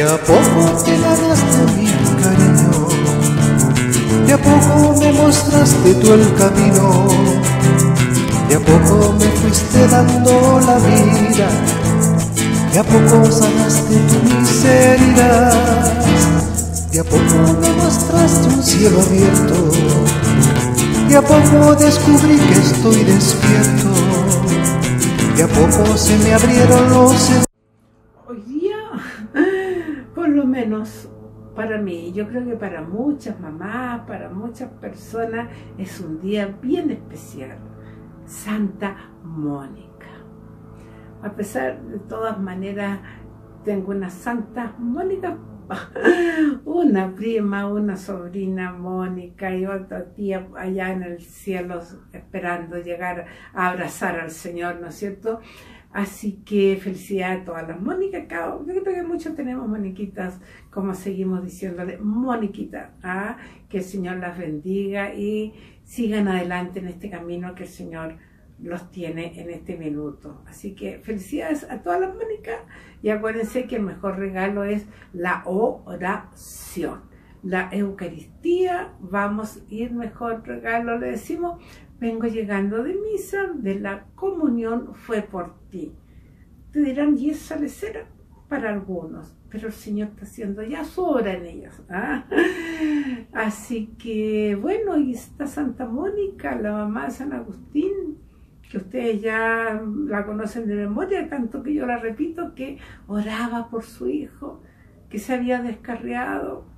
a poco te ganaste mi cariño, de a poco me mostraste tú el camino, de a poco me fuiste dando la vida, de a poco sanaste tu miseria, de a poco me mostraste un cielo abierto, de a poco descubrí que estoy despierto, de a poco se me abrieron los... Hoy día, por lo menos para mí, yo creo que para muchas mamás, para muchas personas, es un día bien especial. Santa Mónica. A pesar de todas maneras, tengo una Santa Mónica, una prima, una sobrina Mónica y otra tía allá en el cielo esperando llegar a abrazar al Señor, ¿no es cierto? Así que felicidades a todas las Mónicas. Yo creo que muchos tenemos Moniquitas, como seguimos diciéndole, Moniquita, ¿ah? Que el Señor las bendiga y sigan adelante en este camino que el Señor los tiene en este minuto. Así que felicidades a todas las Mónicas y acuérdense que el mejor regalo es la oración, la Eucaristía. Vamos a ir mejor regalo, le decimos: vengo llegando de misa, de la comunión fue por ti. Te dirán, y esa lecera para algunos, pero el Señor está haciendo ya su obra en ellas, ¿ah? Así que bueno, y está Santa Mónica, la mamá de San Agustín, que ustedes ya la conocen de memoria, tanto que yo la repito, que oraba por su hijo, que se había descarriado,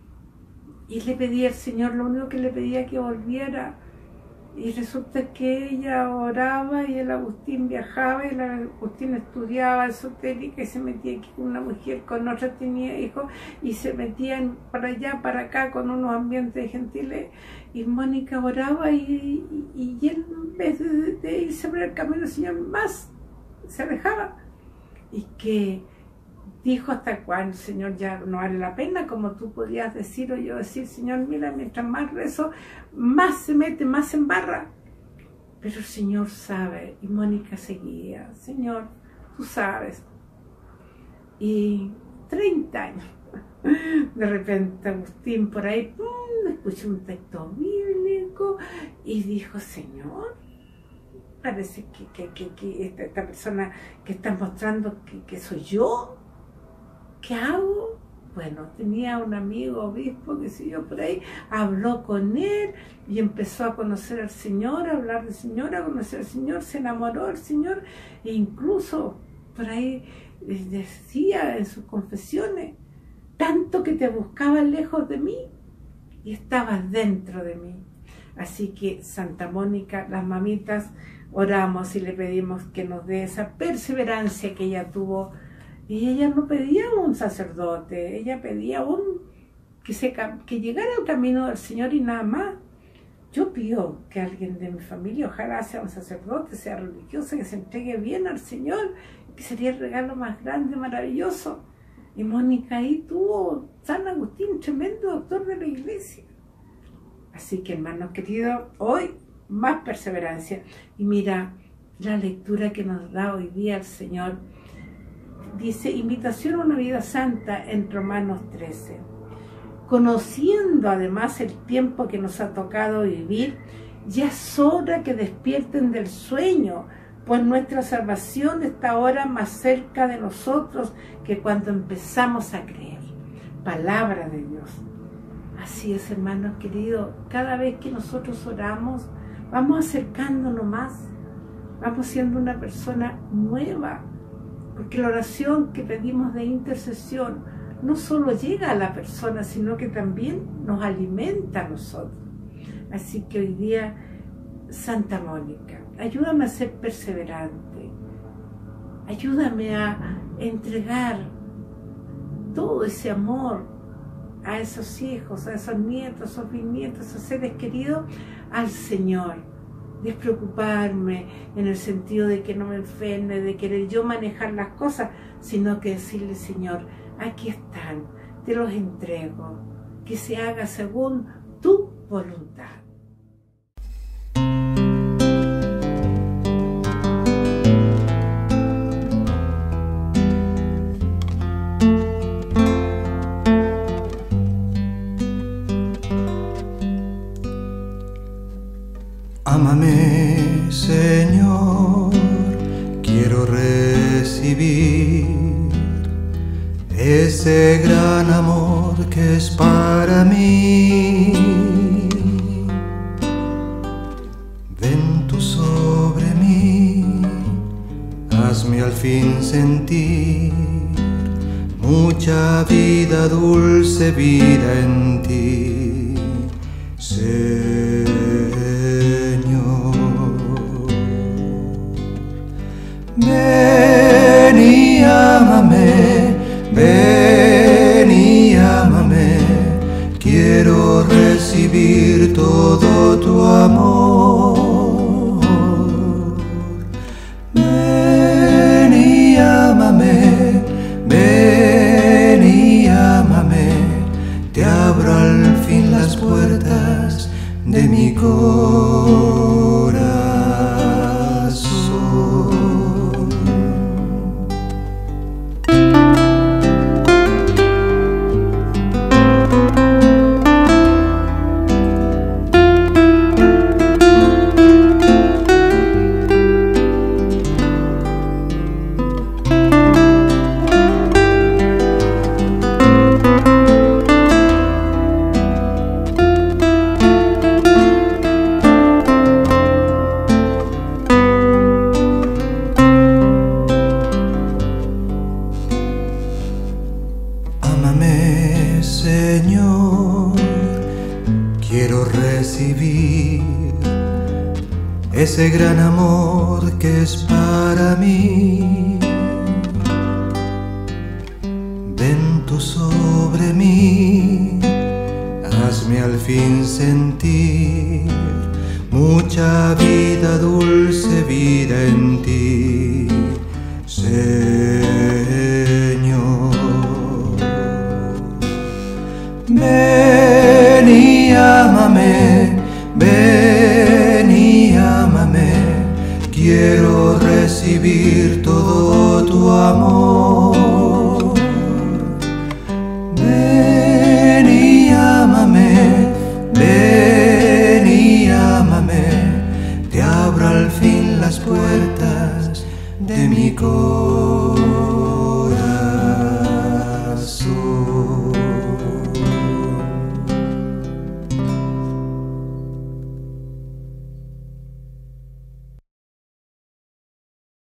y le pedía al Señor, lo único que le pedía que volviera. Y resulta que ella oraba y el Agustín viajaba y el Agustín estudiaba esotérica y se metía aquí con una mujer, con otra tenía hijos y se metían para allá, para acá con unos ambientes gentiles. Y Mónica oraba y él, en vez de irse por el camino del Señor, más se alejaba. Y que dijo: hasta cuándo, Señor, ya no vale la pena, como tú podías decir o yo decir: Señor, mira, mientras más rezo, más se mete, más se embarra. Pero el Señor sabe, y Mónica seguía: Señor, tú sabes. Y 30 años, de repente Agustín por ahí, escuchó un texto bíblico y dijo: Señor, parece que esta persona que está mostrando que soy yo. ¿Qué hago? Bueno, tenía un amigo obispo que siguió por ahí, habló con él y empezó a conocer al Señor, a hablar del Señor, a conocer al Señor, se enamoró del Señor e incluso por ahí decía en sus confesiones: tanto que te buscaba lejos de mí y estabas dentro de mí. Así que Santa Mónica, las mamitas, oramos y le pedimos que nos dé esa perseverancia que ella tuvo. Y ella no pedía un sacerdote, ella pedía que llegara al camino del Señor y nada más. Yo pido que alguien de mi familia, ojalá sea un sacerdote, sea religioso, que se entregue bien al Señor, que sería el regalo más grande, maravilloso. Y Mónica ahí tuvo San Agustín, tremendo doctor de la iglesia. Así que, hermanos queridos, hoy más perseverancia. Y mira, la lectura que nos da hoy día el Señor dice: invitación a una vida santa en Romanos 13. Conociendo además el tiempo que nos ha tocado vivir, ya es hora que despierten del sueño, pues nuestra salvación está ahora más cerca de nosotros que cuando empezamos a creer. Palabra de Dios. Así es, hermanos queridos, cada vez que nosotros oramos, vamos acercándonos más, vamos siendo una persona nueva, porque la oración que pedimos de intercesión no solo llega a la persona, sino que también nos alimenta a nosotros. Así que hoy día, Santa Mónica, ayúdame a ser perseverante, ayúdame a entregar todo ese amor a esos hijos, a esos nietos, a esos bisnietos, a esos seres queridos, al Señor. Despreocuparme en el sentido de que no me enferme, de querer yo manejar las cosas, sino que decirle: Señor, aquí están, te los entrego, que se haga según tu voluntad. Ámame, Señor, quiero recibir ese gran amor que es para mí. Ven tú sobre mí, hazme al fin sentir mucha vida, dulce vida en ti, Señor. Ven y ámame, ven y ámame, quiero recibir todo tu amor. Ven y ámame, ven y ámame, te abro al fin las puertas de mi corazón. Ámame, Señor, quiero recibir ese gran amor que es para mí. Ven tú sobre mí, hazme al fin sentir mucha vida, dulce vida en ti, Señor. Ven y ámame, ven y ámame, quiero recibir todo tu amor. Ven y ámame, ven y ámame, te abro al fin las puertas de mi corazón.